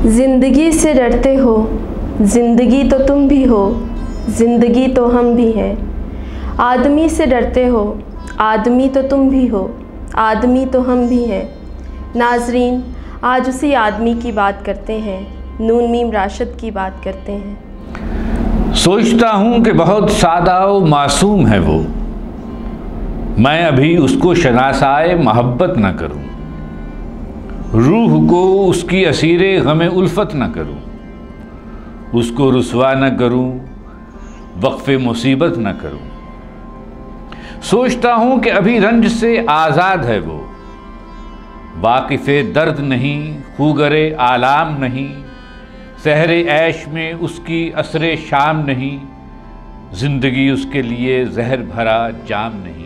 زندگی سے ڈرتے ہو، زندگی تو تم بھی ہو، زندگی تو ہم بھی ہیں۔ آدمی سے ڈرتے ہو، آدمی تو تم بھی ہو، آدمی تو ہم بھی ہیں۔ ناظرین، آج اسی آدمی کی بات کرتے ہیں، نون میم راشد کی بات کرتے ہیں۔ سوچتا ہوں کہ بہت سادہ و معصوم ہے وہ، میں ابھی اس کو شناسائے محبت نہ کروں، روح کو اس کی اسیر غم الفت نہ کروں، اس کو رسوا نہ کروں، وقف مصیبت نہ کروں۔ سوچتا ہوں کہ ابھی رنج سے آزاد ہے وہ، واقف درد نہیں، خوگر آلام نہیں، سحر عیش میں اس کی عصر شام نہیں، زندگی اس کے لیے زہر بھرا جام نہیں۔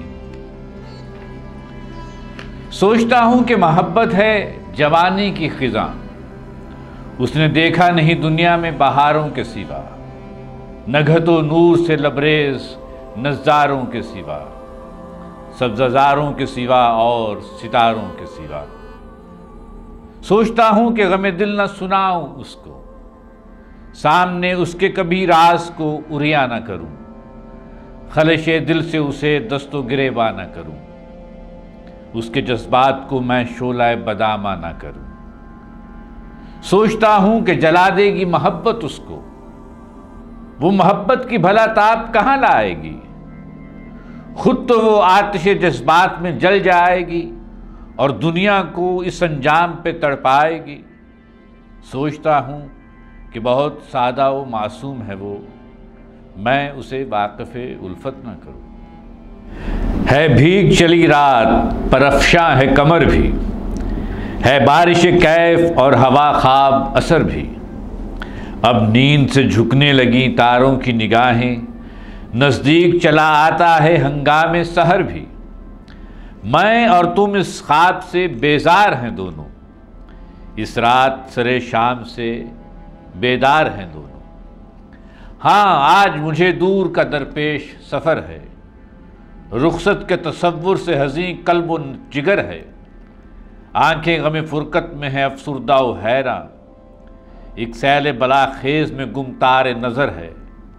سوچتا ہوں کہ محبت ہے جوانی کی خزاں، اس نے دیکھا نہیں دنیا میں بہاروں کے سوا، نگہت و نور سے لبریز نظاروں کے سوا، سبززاروں کے سوا اور ستاروں کے سوا۔ سوچتا ہوں کہ غم دل نہ سناؤں اس کو، سامنے اس کے کبھی راز کو عریاں نہ کروں، خلش دل سے اسے دست و گریباں نہ کروں، اس کے جذبات کو میں شعلہ بداماں نہ کروں۔ سوچتا ہوں کہ جلا دے گی محبت اس کو، وہ محبت کی بھلا تاب کہاں لائے گی، خود تو وہ آتش جذبات میں جل جائے گی اور دنیا کو اس انجام پہ تڑپائے گی۔ سوچتا ہوں کہ بہت سادہ و معصوم ہے وہ، میں اسے واقف الفت نہ کروں۔ ہے بھیگ چلی رات پر افشاں ہے کمر بھی، ہے بارش کیف اور ہوا خواب اثر بھی، اب نیند سے جھکنے لگی تاروں کی نگاہیں، نزدیک چلا آتا ہے ہنگام سحر بھی، میں اور تم اس خواب سے بیزار ہیں دونوں، اس رات سرے شام سے بیدار ہیں دونوں۔ ہاں آج مجھے دور کا درپیش سفر ہے، رخصت کے تصور سے حزین قلب و جگر ہے، آنکھیں غم فرقت میں ہے افسردہ و حیراں، ایک سیل بلا خیز میں گمتار نظر ہے،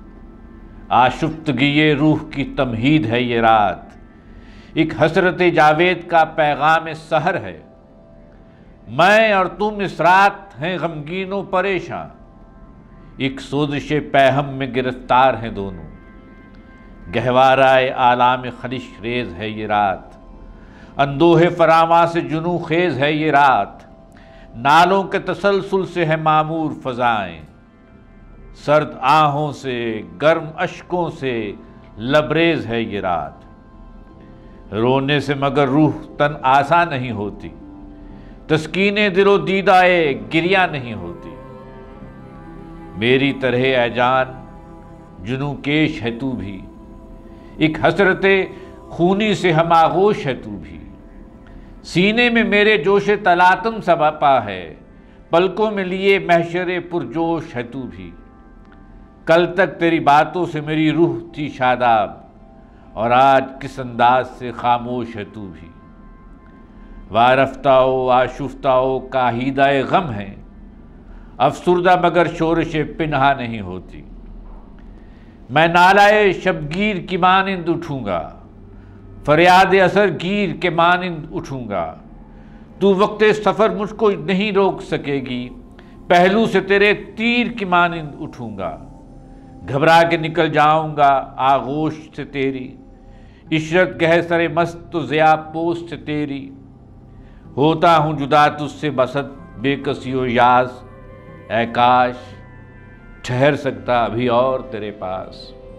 آشفتگی روح کی تمہید ہے یہ رات، ایک حسرت جاوید کا پیغام سحر ہے، میں اور تم اس رات ہیں غمگین و پریشاں، ایک سوزش پیہم میں گرفتار ہیں دونوں، گہوارہ عالم خلش ریز ہے یہ رات، اندوہ فراواں سے جنوں خیز ہے یہ رات، نالوں کے تسلسل سے ہے معمور فضائیں، سرد آہوں سے گرم اشکوں سے لبریز ہے یہ رات، رونے سے مگر روح تن آساں نہیں ہوتی، تسکین دل و دیدائے گریہ نہیں ہوتی، میری طرح اے جان جنوں کیش ہے تو بھی، ایک حسرت خونی سے ہم آغوش ہے تو بھی، سینے میں میرے جوش تلاطم سا بپا ہے، پلکوں میں لیے محشر پرجوش ہے تو بھی، کل تک تیری باتوں سے میری روح تھی شاداب، اور آج کس انداز سے خاموش ہے تو بھی، وارفتہ و آشفتہ و کاہیدہ غم ہے، افسردہ مگر شورش پنہا نہیں ہوتی، میں نالائے شبگیر کی مانند اٹھوں گا، فریاد اثر گیر کے مانند اٹھوں گا، تو وقت سفر مجھ کو نہیں روک سکے گی، پہلو سے تیرے تیر کی مانند اٹھوں گا، گھبرا کے نکل جاؤں گا آغوش سے تیری، عشرت گہ سر مست و ضیاء پوست سے تیری، ہوتا ہوں جدا تجھ سے بسط بے کسی و یاس، اے کاش ٹھہر سکتا ابھی اور تیرے پاس،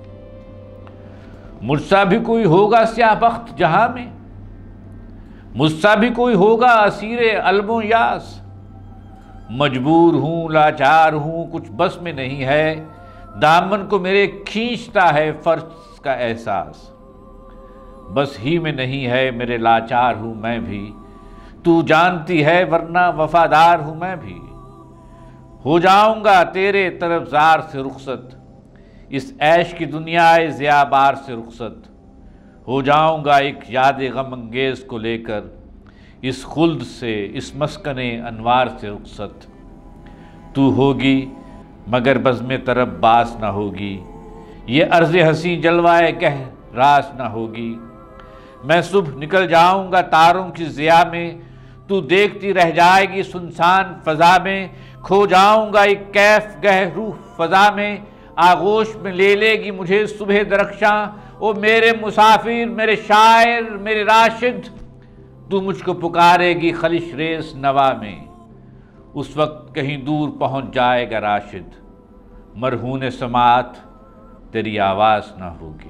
مجھ سا بھی کوئی ہوگا سیاہ بخت جہاں میں، مجھ سا بھی کوئی ہوگا اسیر علم و یاس، مجبور ہوں لاچار ہوں کچھ بس میں نہیں ہے، دامن کو میرے کھینچتا ہے فرض کا احساس، بس ہی میں نہیں ہے میرے لاچار ہوں میں بھی، تو جانتی ہے ورنہ وفادار ہوں میں بھی، ہو جاؤں گا تیرے طرفزار سے رخصت، اس عیش کی دنیا ضیاء بار سے رخصت، ہو جاؤں گا ایک یاد غم انگیز کو لے کر، اس خلد سے اس مسکن انوار سے رخصت، تو ہوگی مگر بزم طرب باس نہ ہوگی، یہ عرض حسین جلوائے کہ راس نہ ہوگی۔ میں صبح نکل جاؤں گا تاروں کی ضیاء میں، تو دیکھتی رہ جائے گی سنسان فضا میں، کھو جاؤں گا ایک کیف گہ روح فضا میں، آغوش میں لے لے گی مجھے صبح درخشاں، او میرے مسافر، میرے شاعر، میرے راشد، تو مجھ کو پکارے گی خلش ریس نوا میں، اس وقت کہیں دور پہنچ جائے گا راشد، مرہون سماعت تیری آواز نہ ہوگی۔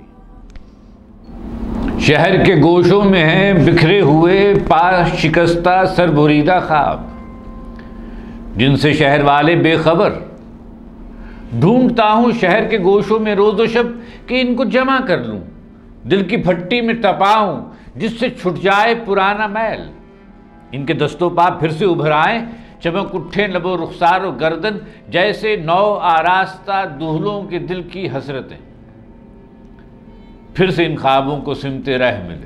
شہر کے گوشوں میں ہیں بکھرے ہوئے پاس شکستہ سر بریدہ خواب، جن سے شہر والے بے خبر، ڈھونڈتا ہوں شہر کے گوشوں میں روز و شب کہ ان کو جمع کر لوں، دل کی پھٹی میں تپاؤں جس سے چھٹ جائے پرانا میل، ان کے دست و پا پھر سے ابھر آئیں، چمک اٹھے لب و رخسار و گردن، جیسے نو آراستہ دولوں کے دل کی حسرتیں، پھر سے ان خوابوں کو سمتے رہ ملے۔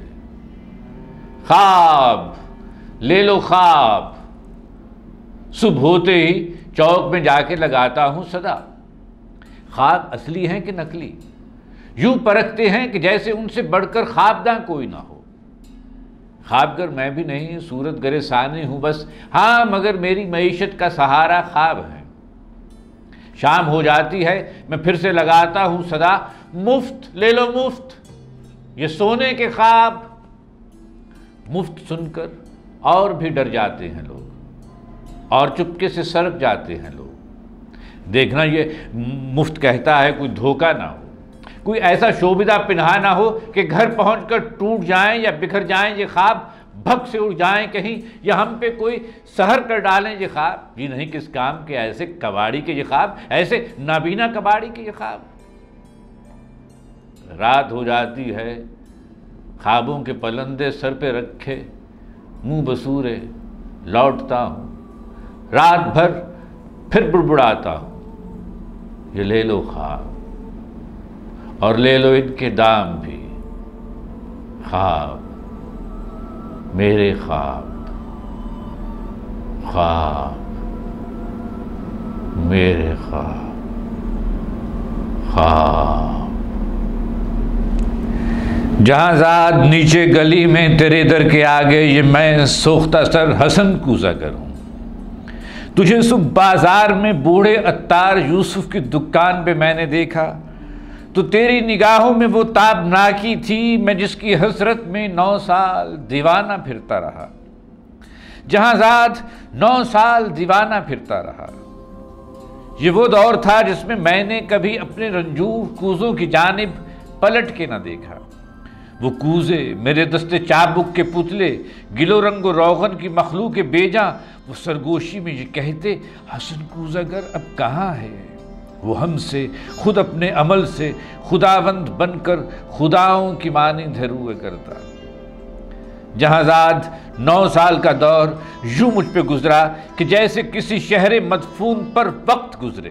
خواب لے لو خواب، صبح ہوتے ہی چوک میں جا کے لگاتا ہوں صدا، خواب اصلی ہیں کہ نقلی، یوں پرکھتے ہیں کہ جیسے ان سے بڑھ کر خوابداں کوئی نہ ہو۔ خوابگر میں بھی نہیں، صورت گر ثانی ہوں بس، ہاں مگر میری معیشت کا سہارا خواب ہے۔ شام ہو جاتی ہے میں پھر سے لگاتا ہوں صدا، مفت لے لو مفت یہ سونے کے خواب، مفت سن کر اور بھی ڈر جاتے ہیں لوگ، اور چپکے سے سرک جاتے ہیں لوگ۔ دیکھنا یہ مفت کہتا ہے کوئی دھوکہ نہ ہو، کوئی ایسا شوبدہ پنہا نہ ہو کہ گھر پہنچ کر ٹوٹ جائیں یا بکھر جائیں یہ خواب، بھگ سے اڑ جائیں کہیں، یا ہم پہ کوئی سحر کر ڈالیں یہ خواب۔ یہ نہیں کس کام کے ایسے کباڑی کے یہ خواب، ایسے نابینا کباڑی کے یہ خواب۔ رات ہو جاتی ہے، خوابوں کے پلندے سر پہ رکھے منہ بسورے لوٹتا ہوں، رات بھر پھر بڑبڑاتا ہوں، یہ لے لو خواب اور لے لو ان کے دام بھی، خواب میرے خواب، خواب میرے خواب، خواب۔ جہاں زاد نیچے گلی میں تیرے در کے آگے، یہ میں سوختہ سر حسن کوزہ کروں، تجھے صبح بازار میں بوڑھے عطار یوسف کی دکان پہ میں نے دیکھا، تو تیری نگاہوں میں وہ تابناکی تھی، میں جس کی حسرت میں 9 سال دیوانہ پھرتا رہا، جہاں زاد 9 سال دیوانہ پھرتا رہا۔ یہ وہ دور تھا جس میں نے کبھی اپنے رنجور کوزوں کی جانب پلٹ کے نہ دیکھا، وہ کوزے میرے دستے چابک کے پتلے، گل و رنگ و روغن کی مخلوق بیجاں، وہ سرگوشی میں یہ کہتے حسن کوزگر اب کہاں ہے، وہ ہم سے خود اپنے عمل سے خداوند بن کر خداؤں کی مانند روئے کرتا۔ جہاں زاد 9 سال کا دور یوں مجھ پہ گزرا کہ جیسے کسی شہر مدفون پر وقت گزرے،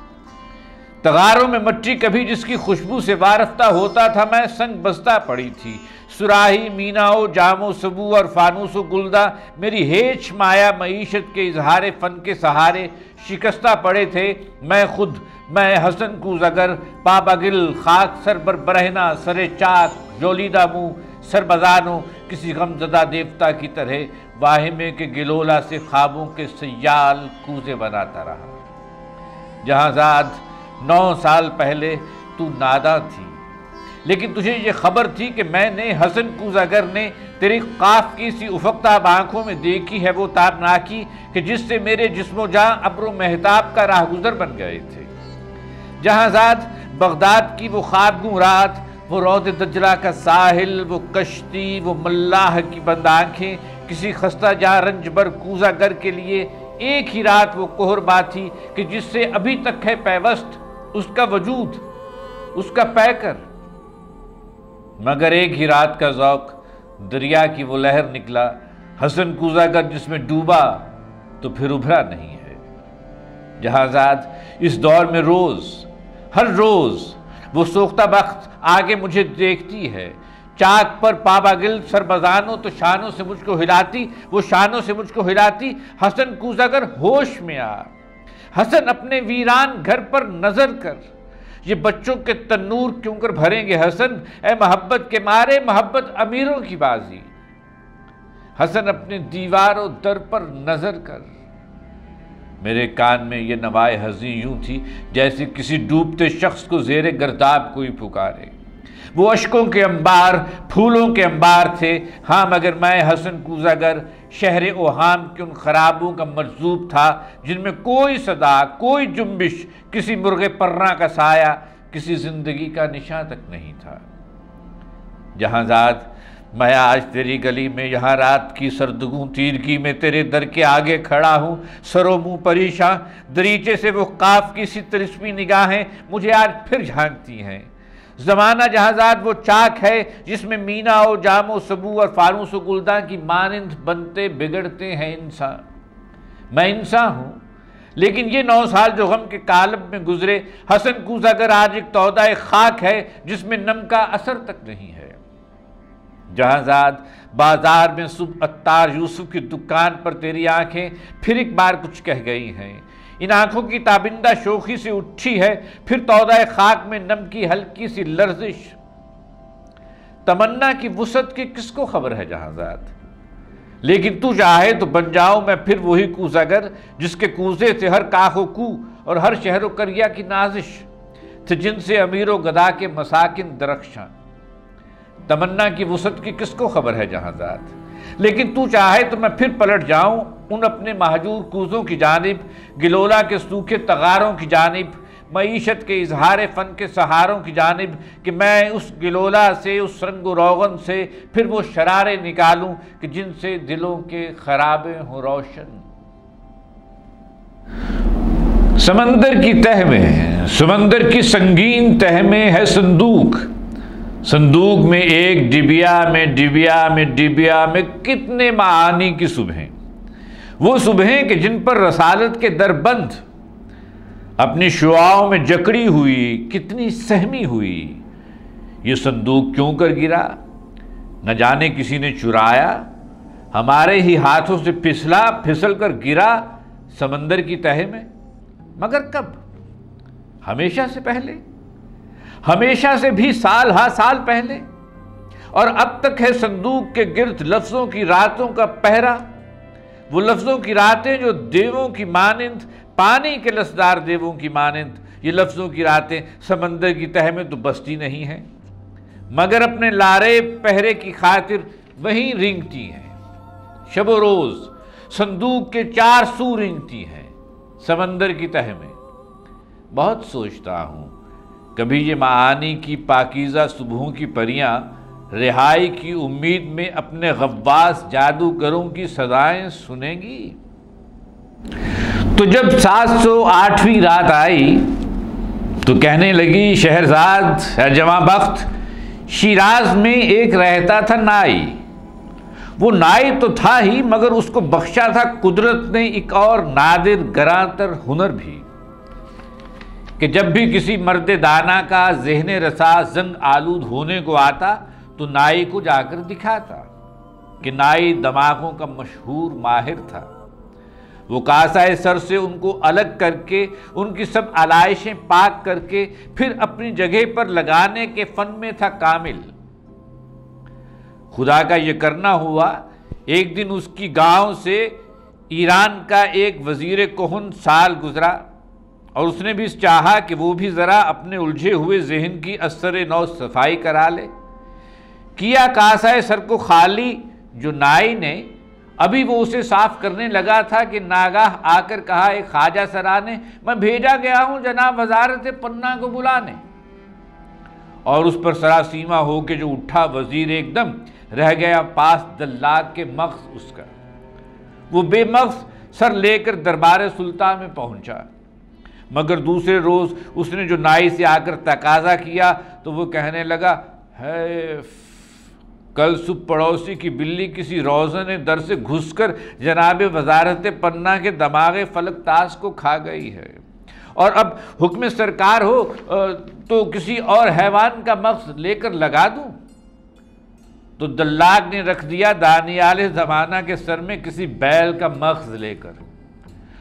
تغاروں میں مٹی کبھی جس کی خوشبو سے وارفتہ ہوتا تھا، میں سنگ بستہ پڑی تھی، سراہی مینا و جام و سبو اور فانوس و گلدہ میری ہیچ مایا معیشت کے اظہار فن کے سہارے شکستہ پڑے تھے، میں خود، میں حسن کوزگر، پابگل خاک سر بر برہنہ، سر چاک جولیدہ منہ، سر بزانو کسی غمزدہ دیوتا کی طرح واہمے کے گلولا سے خوابوں کے سیال کوزے بناتا رہا۔ جہاں زاد 9 سال پہلے تو ناداں تھی، لیکن تجھے یہ خبر تھی کہ میں نے حسن کوزگر نے تیری قاف کی سی افقتاب آنکھوں میں دیکھی ہے وہ تابناکی کہ جس سے میرے جسم و جاں ابر و مہتاب کا راہ گزر بن گئے تھے۔ جہاں زاد بغداد کی وہ خوابگوں رات، وہ رود دجلہ کا ساحل، وہ کشتی، وہ ملاح کی بند آنکھیں، کسی خستہ جاں رنج بر کوزگر کے لیے ایک ہی رات وہ کہربا تھی کہ جس سے ابھی تک ہے پیوست اس کا وجود، اس کا پیکر، مگر ایک ہی رات کا ذوق دریا کی وہ لہر نکلا، حسن کوزگر جس میں ڈوبا تو پھر ابھرا نہیں ہے۔ جہاں زاد اس دور میں روز، ہر روز وہ سوختہ بخت آگے مجھے دیکھتی ہے، چاک پر پاباگل سربزانوں تو شانوں سے مجھ کو ہلاتی، وہ شانوں سے مجھ کو ہلاتی، حسن کوزگر ہوش میں آ، حسن اپنے ویران گھر پر نظر کر، یہ بچوں کے تنور کیوں کر بھریں گے حسن، اے محبت کے مارے محبت امیروں کی بازی۔ حسن اپنے دیوار و در پر نظر کر۔ میرے کان میں یہ نوائے حزیں یوں تھی جیسے کسی ڈوبتے شخص کو زیر گرداب کوئی پکارے۔ وہ اشکوں کے انبار، پھولوں کے انبار تھے، ہاں مگر میں حسن کوزہ گر شہر اوہام کے ان خرابوں کا مجذوب تھا جن میں کوئی صدا، کوئی جنبش، کسی مرغ پرنا کا سایہ، کسی زندگی کا نشاں تک نہیں تھا۔ جہاں ذات میں آج تیری گلی میں، یہاں رات کی سردگوں تیرگی میں تیرے در کے آگے کھڑا ہوں، سر و منہ پریشاں، دریچے سے وہ قاف کی سی ترسمی نگاہیں مجھے آج پھر جھانکتی ہیں۔ زمانہ جہاں ذات وہ چاک ہے جس میں مینا و جام و سبو اور فانوس و گلداں کی مانند بنتے بگڑتے ہیں انسان۔ میں انسان ہوں، لیکن یہ 9 سال جو غم کے کالب میں گزرے، حسن کوزہ گر آج ایک تودہ خاک ہے جس میں نم کا اثر تک نہیں ہے۔ جہاں ذات بازار میں صبح عطار یوسف کی دکان پر تیری آنکھیں پھر ایک بار کچھ کہہ گئی ہیں، ان آنکھوں کی تابندہ شوخی سے اٹھی ہے پھر تودہ خاک میں نم کی ہلکی سی لرزش۔ تمنا کی وسعت کی کس کو خبر ہے جہاں ذات، لیکن تو چاہے تو بن جاؤں میں پھر وہی کوزہ گر جس کے کوزے سے ہر کاخ و کو اور ہر شہر و کریا کی نازش تھے، جن سے امیر و گدا کے مساکن درخشاں۔ تمنا کی وسعت کی کس کو خبر ہے جہاں ذات، لیکن تو چاہے تو میں پھر پلٹ جاؤں ان اپنے مہجور کوزوں کی جانب، گلولا کے سوکھے تغاروں کی جانب، معیشت کے اظہار فن کے سہاروں کی جانب، کہ میں اس گلولا سے، اس رنگ و روغن سے پھر وہ شرارے نکالوں کہ جن سے دلوں کے خرابے ہوں روشن۔ سمندر کی تہ میں، سمندر کی سنگین تہ میں ہے صندوق، صندوق میں ایک ڈبیا میں ڈبیا میں ڈبیا میں کتنے معانی کی صبحیں، وہ صبحیں کہ جن پر رسالت کے در بند اپنی شعاعوں میں جکڑی ہوئی، کتنی سہمی ہوئی۔ یہ صندوق کیوں کر گرا، نہ جانے کسی نے چرایا، ہمارے ہی ہاتھوں سے پھسل کر گرا سمندر کی تہ میں، مگر کب؟ ہمیشہ سے پہلے، ہمیشہ سے بھی سال ہا سال پہلے، اور اب تک ہے صندوق کے گرد لفظوں کی راتوں کا پہرا، وہ لفظوں کی راتیں جو دیووں کی مانند، پانی کے لسدار دیووں کی مانند، یہ لفظوں کی راتیں سمندر کی تہ میں تو بستی نہیں ہیں، مگر اپنے لارے پہرے کی خاطر وہیں رینگتی ہیں۔ شب و روز صندوق کے 4 سو رینگتی ہیں سمندر کی تہ میں۔ بہت سوچتا ہوں کبھی یہ معانی کی پاکیزہ صبحوں کی پریاں رہائی کی امید میں اپنے غواص جادوگروں کی صدائیں سنیں گی۔ تو جب 708ویں رات آئی تو کہنے لگی شہرزاد ہے جواں بخت، شیراز میں ایک رہتا تھا نائی، وہ نائی تو تھا ہی مگر اس کو بخشا تھا قدرت نے ایک اور نادر گراں تر ہنر بھی، کہ جب بھی کسی مرد دانا کا ذہن رسا زنگ آلود ہونے کو آتا تو نائی کو جا کر دکھاتا، کہ نائی دماغوں کا مشہور ماہر تھا، وہ کاسہ سر سے ان کو الگ کر کے ان کی سب علائشیں پاک کر کے پھر اپنی جگہ پر لگانے کے فن میں تھا کامل۔ خدا کا یہ کرنا ہوا، ایک دن اس کی گاؤں سے ایران کا ایک وزیر کہن سال گزرا، اور اس نے بھی چاہا کہ وہ بھی ذرا اپنے الجھے ہوئے ذہن کی اثر نو صفائی کرا لے۔ کیا کاسہ سر کو خالی جو نائی نے، ابھی وہ اسے صاف کرنے لگا تھا کہ ناگاہ آ کر کہا ایک خواجہ سرانے، میں بھیجا گیا ہوں جناب وزارت پناہ کو بلانے۔ اور اس پر سراسیمہ ہو کے جو اٹھا وزیر ایک دم رہ گیا پاس دلاگ کے مغز اس کا، وہ بے مغز سر لے کر دربار سلطان میں پہنچا، مگر دوسرے روز اس نے جو نائی سے آ کر تقاضا کیا تو وہ کہنے لگا ہے کل صبح پڑوسی کی بلی کسی روزن در سے گھس کر جناب وزارت پناہ کے دماغ فلک تاس کو کھا گئی ہے، اور اب حکم سرکار ہو تو کسی اور حیوان کا مغز لے کر لگا دوں۔ تو دلاگ نے رکھ دیا دانیال زمانہ کے سر میں کسی بیل کا مغز لے کر،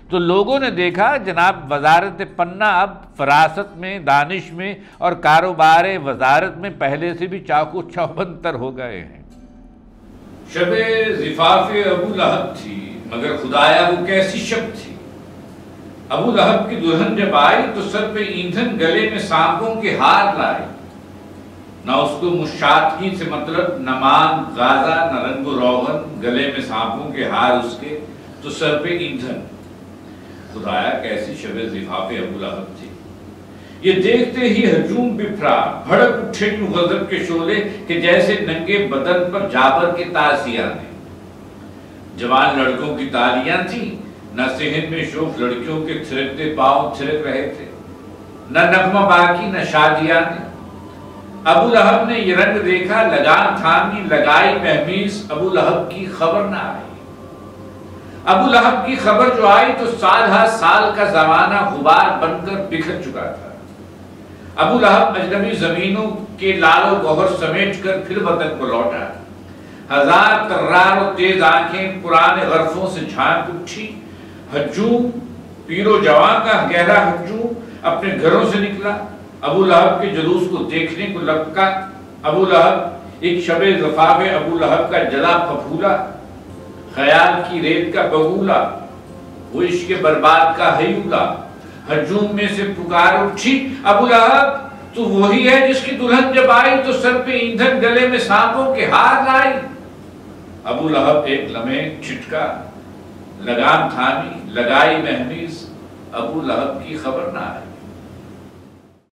تو لوگوں نے دیکھا جناب وزارت پنہ اب فراست میں، دانش میں اور کاروبار وزارت میں پہلے سے بھی چاقو چوبند تر ہو گئے ہیں۔ شب زفاف ابو لہب تھی، مگر خدایا وہ کیسی شب تھی۔ ابو لہب کی دلہن جب آئی تو سر پہ ایندھن، گلے میں سانپوں کے ہار لائی۔ نہ اس کو مشاطگی سے مطلب، نہ مان غازہ، نہ رنگ و روغن، گلے میں سانپوں کے ہار اس کے، تو سر پہ ایندھن۔ خدایا کیسی شب زفاف ابو لہب تھی۔ یہ دیکھتے ہی ہجوم بپھرا، بھڑک اٹھے یوں غضب کے شعلے کہ جیسے ننگے بدن پر جابر کے تازیاں نے۔ جوان لڑکوں کی تالیاں تھیں، نہ صحن میں شوخ لڑکیوں کے تھرکتے پاؤں تھرک رہے تھے، نہ نغمہ باقی، نہ شادیاں نے۔ ابو لہب نے یہ رنگ دیکھا، لگام تھامی، لگائی مہمیز، ابو لہب کی خبر نہ آئی۔ ابو لہب کی خبر جو آئی تو سال ہا سال کا زمانہ غبار بن کر بکھر چکا تھا۔ ابو لہب اجنبی زمینوں کے لال و گوہر سمیٹ کر پھر وطن کو لوٹا۔ ہزار طرار و تیز آنکھیں پرانے غرفوں سے جھانک اٹھی۔ ہجوم، پیر و جوان کا گہرا ہجوم اپنے گھروں سے نکلا، ابو لہب کے جلوس کو دیکھنے کو لپکا۔ ابو لہب ایک شب زفاف ابو لہب کا جلا پھپھولا، خیال کی ریت کا بگولا، وہ عشق برباد کا ہیولا۔ ہجوم میں سے پکار اٹھی، ابو لہب تو وہی ہے جس کی دلہن جب آئی تو سر پہ ایندھن، گلے میں سانپوں کے ہار لائی۔ ابو لہب ایک لمحے چھٹکا، لگام تھامی، لگائی مہمیز، ابو لہب کی خبر نہ آئی۔